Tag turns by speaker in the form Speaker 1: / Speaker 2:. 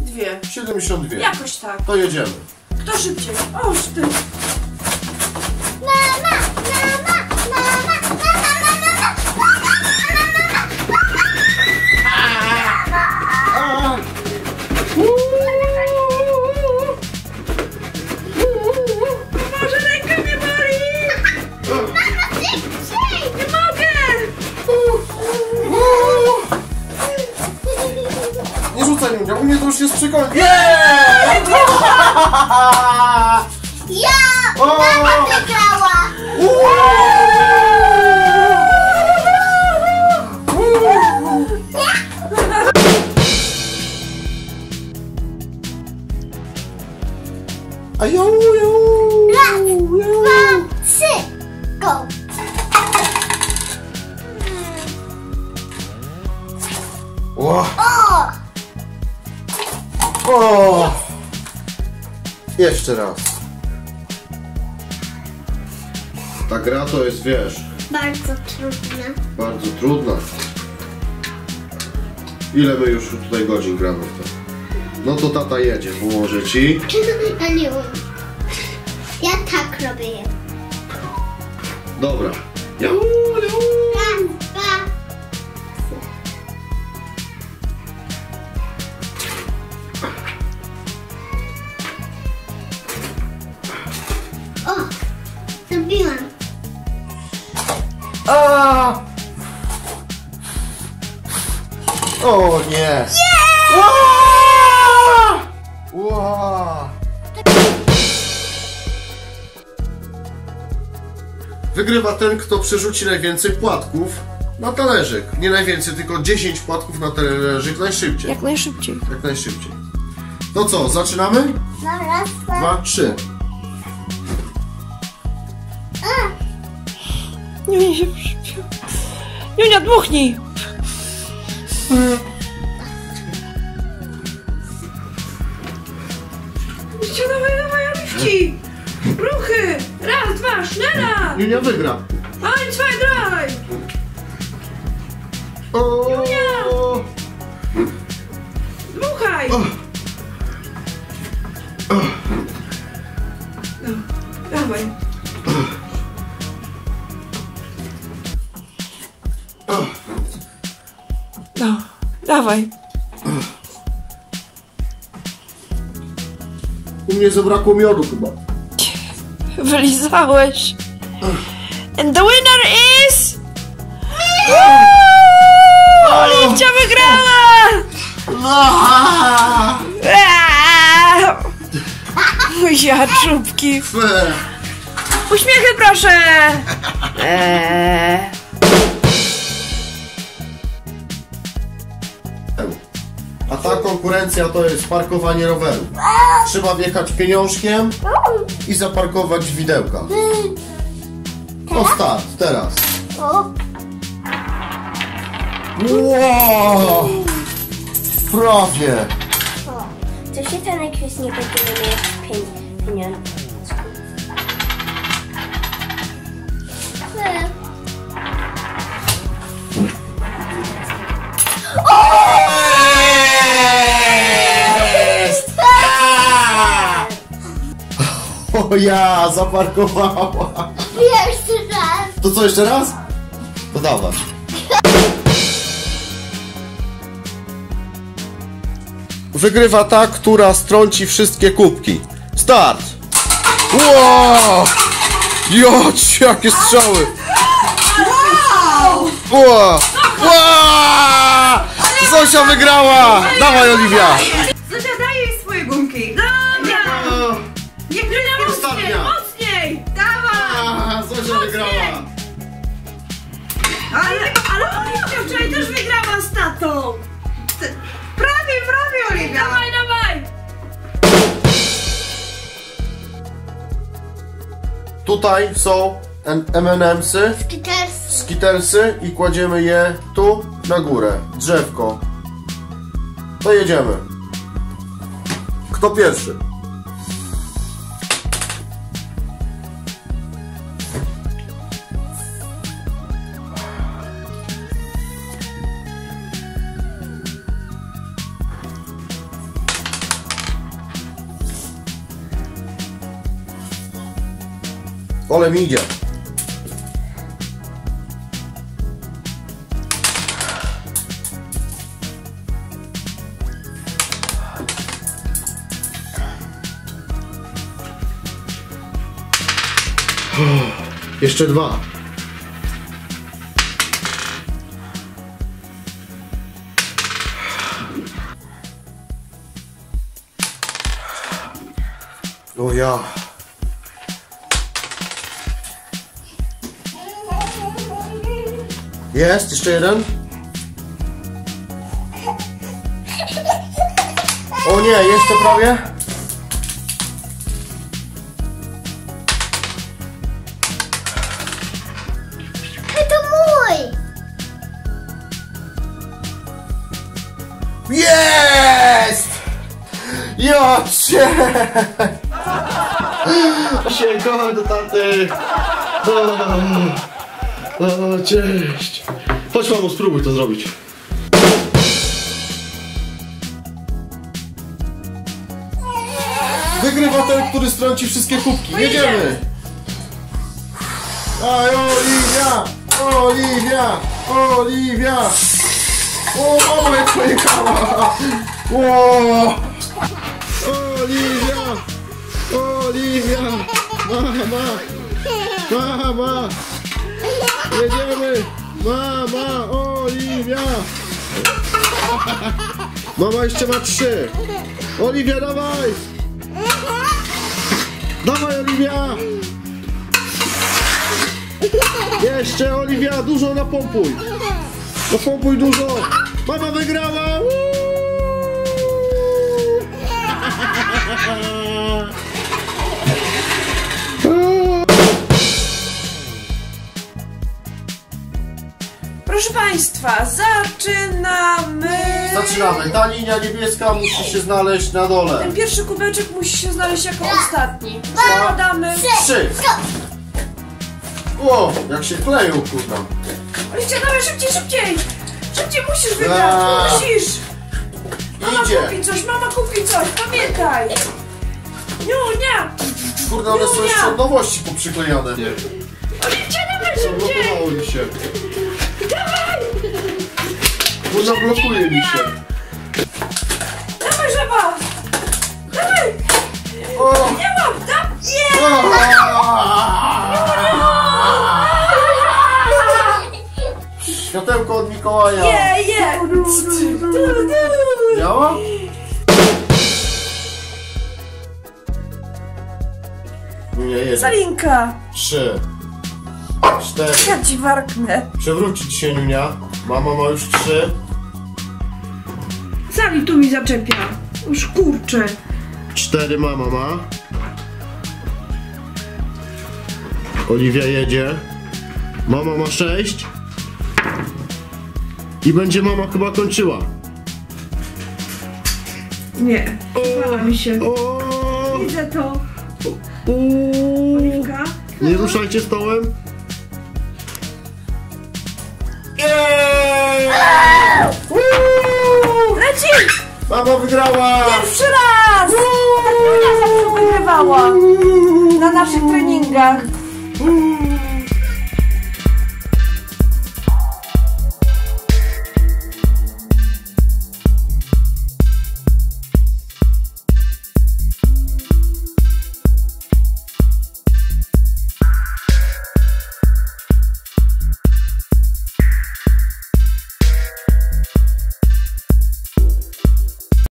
Speaker 1: 72.
Speaker 2: 72.
Speaker 1: Jakoś tak.
Speaker 2: To jedziemy.
Speaker 1: Kto szybciej? Oż ty. Może ręka mnie boli. Nie mogę.
Speaker 2: Nie rzucaj mnie, u mnie to już jest przykład.
Speaker 3: Ja! Mama wygrała!
Speaker 2: A jo.
Speaker 3: Raz, dwa, trzy, go!
Speaker 2: O.
Speaker 3: O!
Speaker 2: O. Jeszcze raz. Ta gra to jest, wiesz,
Speaker 3: Bardzo trudne.
Speaker 2: bardzo trudna. Ile my już tutaj godzin gramy w to? No to tata jedzie, pomoże ci.
Speaker 3: Ja nie umiem. Ja tak robię.
Speaker 2: Dobra.
Speaker 3: Raz, dwa, o! Zrobiłam.
Speaker 2: A! O nie! Wow! Wygrywa ten, kto przerzuci najwięcej płatków na talerzyk. Nie najwięcej, tylko 10 płatków na talerzyk najszybciej.
Speaker 1: Jak najszybciej.
Speaker 2: Jak najszybciej. To co, zaczynamy?
Speaker 3: No, raz, dwa.
Speaker 2: 2, 3.
Speaker 1: Niunia się przypił. Niunia, dmuchnij. Jeszcze dawaj, Aliwki. Ruchy. Raz, dwa, sznela.
Speaker 2: Junia wygra.
Speaker 1: Ein, zwei, drei.
Speaker 2: O!
Speaker 1: Dmuchaj. No, dawaj. No, dawaj.
Speaker 2: U mnie zabrakło miodu chyba.
Speaker 1: Wylizałeś. And the winner is... Oliwcia wygrała! Buzia czubki. Uśmiechy proszę.
Speaker 2: A ta konkurencja to jest parkowanie roweru. Trzeba wjechać pieniążkiem i zaparkować w widełka. To start, teraz.
Speaker 3: O!
Speaker 2: Wow! Prawie!
Speaker 3: O! Co się ten jakiś nie będziemy mieć pieniądze?
Speaker 2: O ja, zaparkowała!
Speaker 3: Jeszcze raz!
Speaker 2: To co, jeszcze raz? To dawaj. Wygrywa ta, która strąci wszystkie kubki. Start! Wow! Jodź, jakie strzały! Wow! Wow! Zosia wygrała! Dawaj, Oliwia!
Speaker 1: Zosia, daj jej swoje gumki. Dobra! Niech Julia mocniej, mocniej! Dawaj!
Speaker 2: Zosia wygrała!
Speaker 1: Ale Oliwia wczoraj też wygrała z tatą! Prawie, Oliwia! Dawaj, dawaj!
Speaker 2: Tutaj są M&M'sy, Skittersy i kładziemy je tu na górę. Drzewko. To jedziemy. Kto pierwszy? Ale mi idzie. Jeszcze 2. O ja. Jest, jeszcze jeden. O nie, jeszcze prawie.
Speaker 3: To mój!
Speaker 2: Jest! Ja cię! Sięgamy do taty! O, cześć! Chodź mamo, spróbuj to zrobić. Wygrywa ten, który strąci wszystkie kubki. Jedziemy! Aj, Oliwia! Oliwia! Oliwia! O, mamo, jak pojechała! O! Oliwia! Oliwia! Mama! Mama! Jedziemy! Mama! Oliwia! Mama jeszcze ma 3! Oliwia, dawaj! Dawaj, Oliwia! Jeszcze, Oliwia, dużo napompuj! Napompuj dużo! Mama wygrała!
Speaker 1: Proszę Państwa, zaczynamy!
Speaker 2: Zaczynamy. Ta linia niebieska musi się znaleźć na dole.
Speaker 1: Ten pierwszy kubeczek musi się znaleźć jako ostatni. Składamy.
Speaker 2: 3. O, jak się kleją, kurwa.
Speaker 1: Oliwcia, dawaj szybciej, szybciej! Szybciej musisz wygrać, musisz! Mama
Speaker 2: Idzie.
Speaker 1: kupi coś, mama kupi coś, pamiętaj! Niunia!
Speaker 2: Kurde, one są jeszcze od nowości poprzyklejane. Nie.
Speaker 1: Oliwcia, dawaj szybciej!
Speaker 2: Zablokowało mi się.
Speaker 1: Dawaj!
Speaker 2: Kurwa, blokuje mi się.
Speaker 1: Dawaj, żaba! Dawaj!
Speaker 2: O!
Speaker 1: Nie mam! Nie!
Speaker 2: Światełko od Mikołaja.
Speaker 1: Nie!
Speaker 2: Działa? Nie, jest.
Speaker 1: Salinka!
Speaker 2: 3. 4.
Speaker 1: Ja ci warknę.
Speaker 2: Przewrócić się, Niunia. Mama ma już 3.
Speaker 1: Sali tu mi zaczepia. Już kurczę.
Speaker 2: 4 mama ma. Oliwia jedzie. Mama ma 6. I będzie mama chyba kończyła.
Speaker 1: Nie. Wala mi się.
Speaker 2: O!
Speaker 1: Widzę to.
Speaker 2: Uuu.
Speaker 1: Oliwka.
Speaker 2: Nie ruszajcie stołem.
Speaker 1: Leci!
Speaker 2: Mama wygrała!
Speaker 1: Pierwszy raz! Tak Julia zawsze wygrywała. Na naszych treningach.